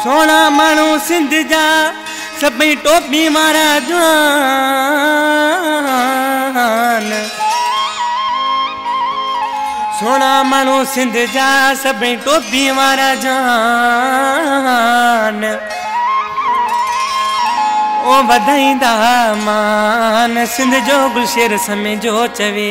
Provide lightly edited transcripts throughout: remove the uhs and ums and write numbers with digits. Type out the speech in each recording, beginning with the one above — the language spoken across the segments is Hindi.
सोना माण्हू सिंध जा सभई टोपी वारा जवान। सोना माण्हू सिंध जा सभई टोपी वारा जवान। ओ वधाईंदा मान सिंध जो गुलशेर समय जो चवे।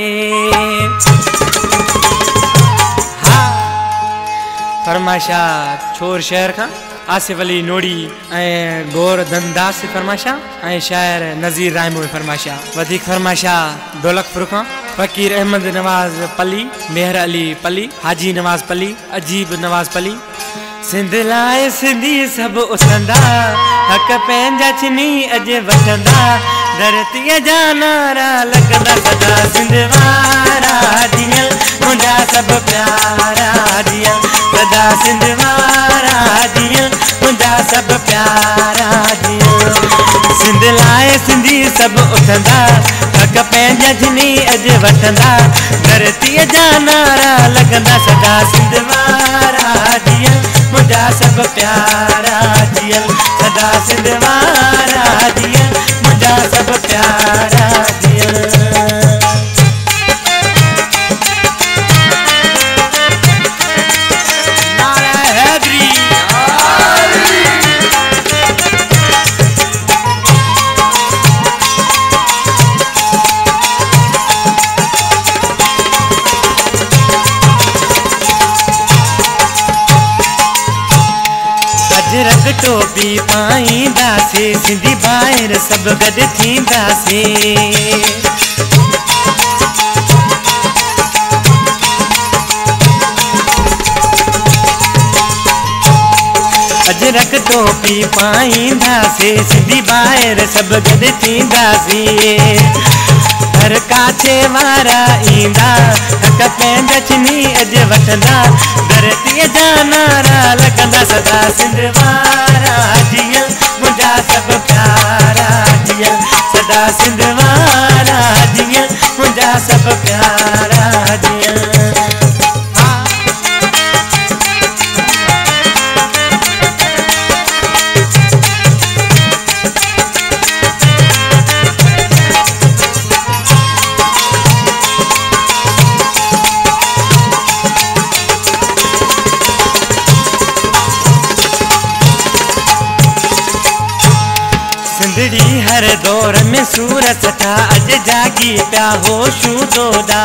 फरमाशा छोर शहर का आसिफ अली नोड़ी गौर धनदास फरमाशा शायर नज़ीर रायमो फरमाशा वधिक फरमाशा दौलतपुर का फ़कीर अहमद नवाज पली मेहर अली पली हाजी नवाज पली अजीब नवाज पली। सिंध लाए सिंधी सब उथंदा हक पंहिंजा छिनी अॼु वठंदा धरतीअ जा नारा लॻंदा सदा सिंध वारा ॾींहं मुंहिंजा सभु प्यारा ॾींहं सदा सिंध वारा ॾींहं मुंहिंजा सभु प्यारा ॾींहं। सिंध लाइ सिंधी सभु उथंदा हक पंहिंजा छिनी अॼु वठंदा धरतीअ जा नारा लॻंदा सदा सिंध वारा ॾींहं मुंहिंजा सभु प्यारा ॾींहं सदा सिंध वारा ॾींहं मुंहिंजा सभु प्यारा ॾींहं। अजरक टोपी पाईंदासीं सिंधी ॿाहिर सभु गॾु थींदासीं। अजरक टोपी पाईंदासीं सिंधी ॿाहिर सभु गॾु थींदासीं। हर काछे वारा ईंदा हक पंहिंजा छिनी अॼु वठंदा धरतीअ जा नारा लॻंदा सदा सिंध वारा ॾींहं मुंहिंजा सभु प्यारा ॾींहं सदा सिंध वारा ॾींहं मुंहिंजा सभु प्यारा ॾींहं। सिंधड़ी हर दौर में सूरत था अॼु जागी पिया होशूं दोदा।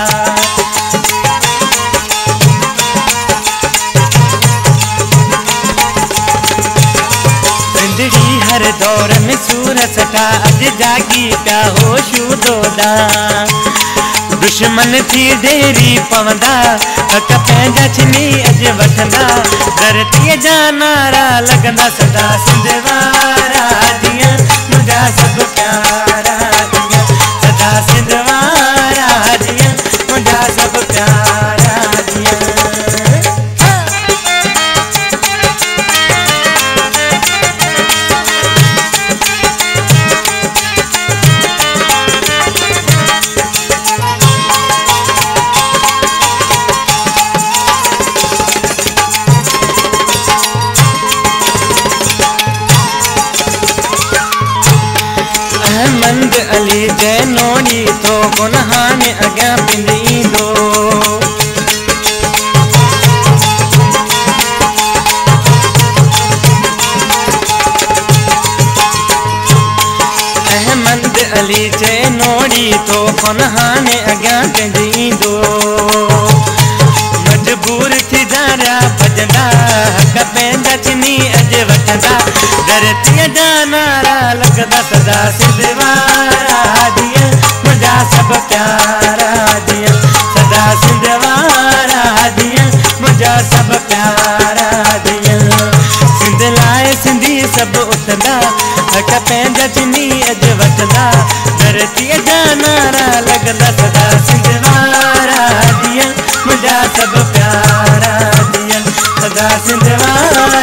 सिंधड़ी हर दौर में सूरत था अॼु जागी पिया होशूं दोदा। दुश्मन थी ढेरी पवंदा हक पंहिंजा छिनी अॼु वठंदा धरतीअ जा नारा लॻंदा सदा सिंध वारा ॾींहं मुंहिंजा सभु प्यारा ॾींहं सदा सिंध वारा ॾींहं मुंहिंजा सभु प्यारा ॾींहं। अहमद अली जैनोड़ी तो गुनाह में अॻियां पिंडींदो। अहमद अली जैनोड़ी तो गुनाह में अॻियां पिंडींदो। मजबूर थी दारा भॼंदा हक पंहिंजा छिनी अॼु वठंदा धरतीअ जा नारा लॻंदा सदा सिंध वारा ॾींहं मुंहिंजा सभु प्यारा ॾींहं सदा सिंध वारा ॾींहं मुंहिंजा सभु प्यारा ॾींहं। सिंध लाइ सिंधी सभु उथंदा हक पंहिंजा छिनी अॼु वठंदा धरतीअ जा नारा लॻंदा सदा सिंध वारा ॾींहं मुंहिंजा सभु प्यारा ॾींहं सदा सिंध वारा